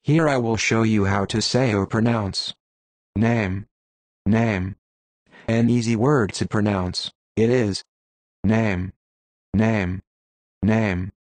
Here I will show you how to say or pronounce name, name. An easy word to pronounce. It is name, name, name.